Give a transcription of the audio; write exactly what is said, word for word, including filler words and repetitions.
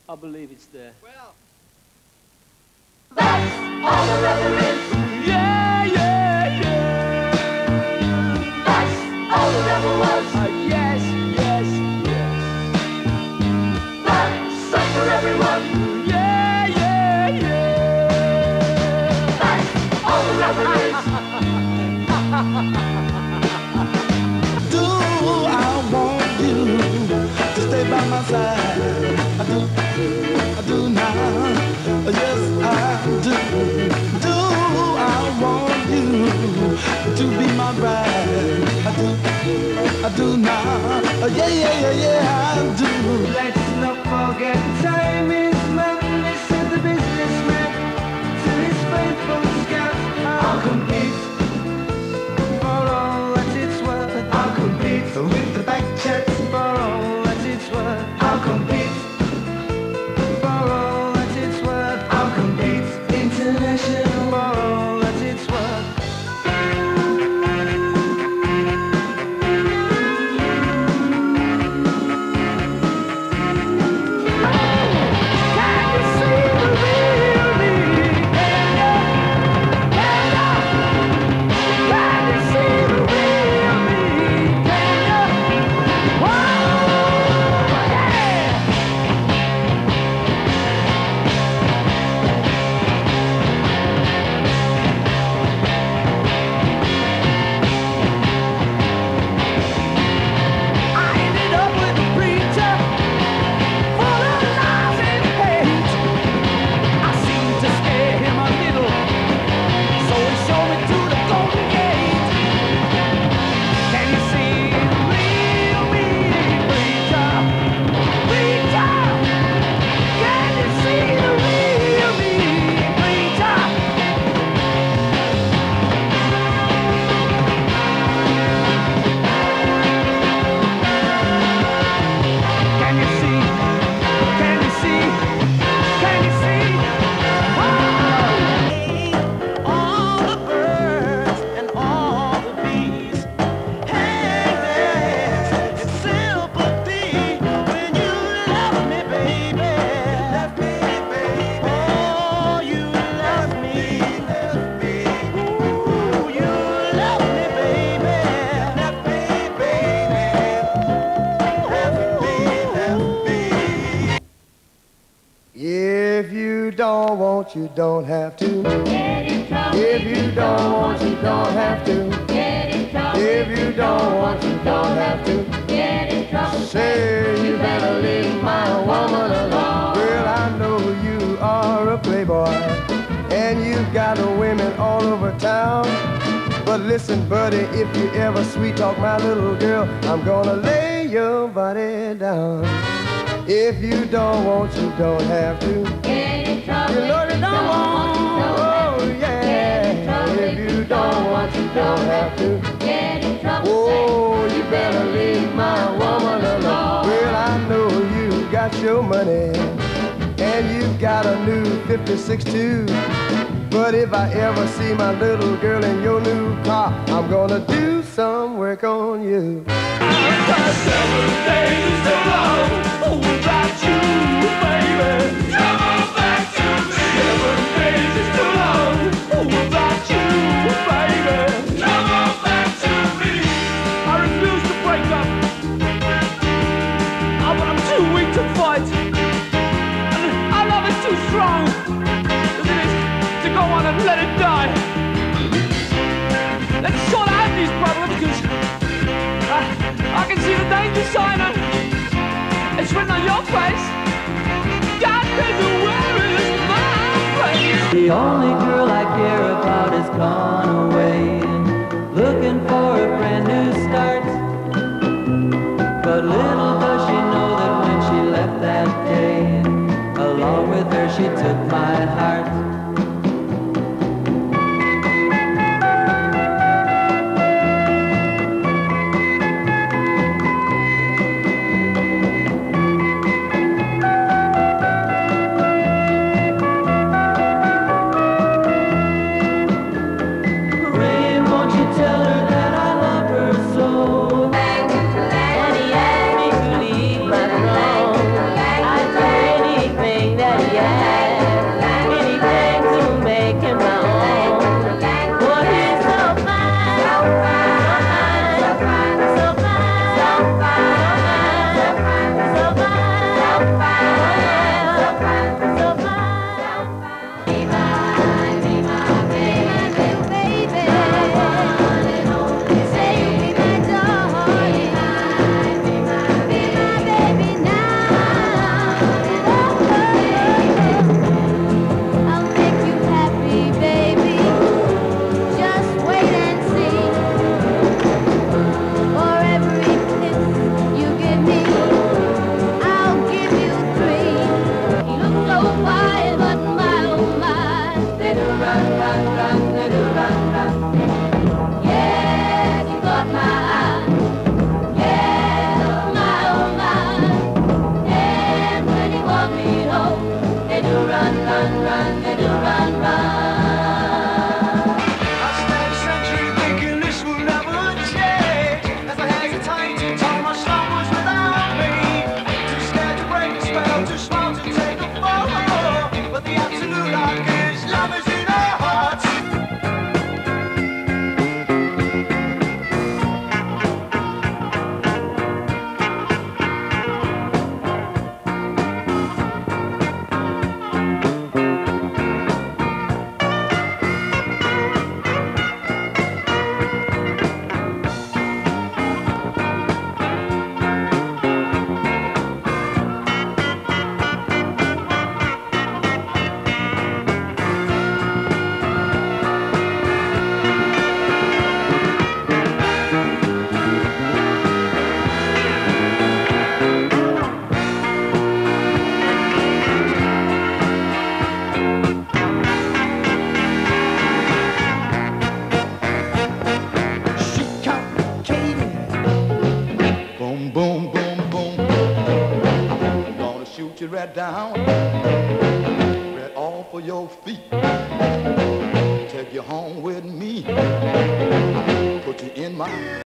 I believe it's there. Well, that's all the rubber is. Yeah, yeah, yeah. That's all the rubber was. Uh, yes, yes, yes. That's up for everyone. Yeah, yeah, yeah. That's all the rubber is. Do I want you to stay by my side? I do, I do now. Yes, I do. Do I want you to be my bride? I do, I do now. Yeah, yeah, yeah, yeah, I do. Let's not forget time is money, said the businessman to his faithful scouts. I'll compete for all that it's worth. I'll compete with the back chats for all that it's worth. I'll compete for all that it's worth. I'll compete international for all that it's worth. Can you see the real me? Can you? Can you? Can you see the real me? Can you? Whoa, yeah! I ended up with a preacher full of lies and hate. I seemed to scare him a little, so he showed me to the golden gate. Can you see the real me, preacher? Preacher! Can you see the real me, preacher? Can you see? Can you see? Can you see? All the birds and all the bees. Hey there, it's sympathy when you love me, baby. Love me, baby. Oh, you love me. Love me. Ooh, you love me, baby. Love me, baby. If you don't want, you don't have to. If you don't want, you don't have to. If you don't want, you don't have to. Say you better leave my woman alone. Well, I know you are a playboy, and you've got women all over town. But listen, buddy, if you ever sweet talk my little girl, I'm gonna lay your body down. If you don't want, you don't have to. You know you don't want. Oh yeah. If you don't want, you don't have to. Oh, you better leave my woman alone. Well, I know you got your money, and you've got a new fifty-six too. But if I ever see my little girl in your new car, I'm gonna do some work on you. Seven days is too long without you, baby. Come on back to me. Seven days is too long without you, baby. Come on back to me. I refuse to break up. I'm, I'm too weak to fight. And our love is too strong as it is to go on and let it die. Let's sort out these problems, because I, I can see the danger sign, and it's written on your face. God knows where is my place. The only girl I care about has gone away, looking for a brand new start. But little does she know that when she left that day, along with her she took my heart. get you right down, right off of your feet, take you home with me, put you in my